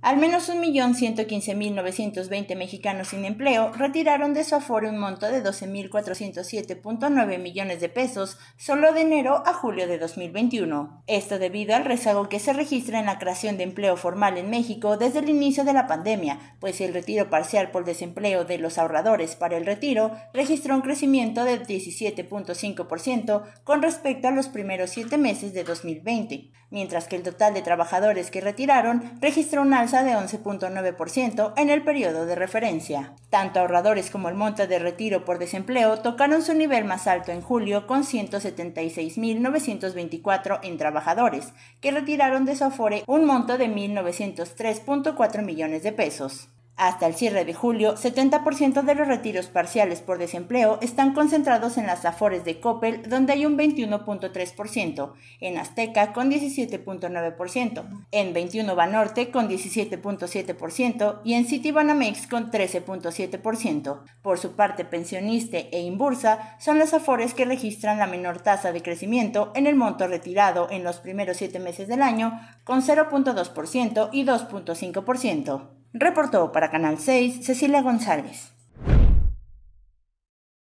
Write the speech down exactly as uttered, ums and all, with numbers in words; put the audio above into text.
Al menos un millón ciento quince mil novecientos veinte mexicanos sin empleo retiraron de su Afore un monto de doce mil cuatrocientos siete punto nueve millones de pesos solo de enero a julio de dos mil veintiuno. Esto debido al rezago que se registra en la creación de empleo formal en México desde el inicio de la pandemia, pues el retiro parcial por desempleo de los ahorradores para el retiro registró un crecimiento de diecisiete punto cinco por ciento con respecto a los primeros siete meses de dos mil veinte, mientras que el total de trabajadores que retiraron registró un alza de once punto nueve por ciento en el periodo de referencia. Tanto ahorradores como el monto de retiro por desempleo tocaron su nivel más alto en julio con ciento setenta y seis mil novecientos veinticuatro en trabajadores, que retiraron de su Afore un monto de mil novecientos tres punto cuatro millones de pesos. Hasta el cierre de julio, setenta por ciento de los retiros parciales por desempleo están concentrados en las Afores de Coppel, donde hay un veintiuno punto tres por ciento, en Azteca con diecisiete punto nueve por ciento, en veintiuno Banorte con diecisiete punto siete por ciento y en Citibanamex con trece punto siete por ciento. Por su parte, Pensioniste e Inbursa son las Afores que registran la menor tasa de crecimiento en el monto retirado en los primeros siete meses del año, con cero punto dos por ciento y dos punto cinco por ciento. Reportó para Canal seis Cecilia González.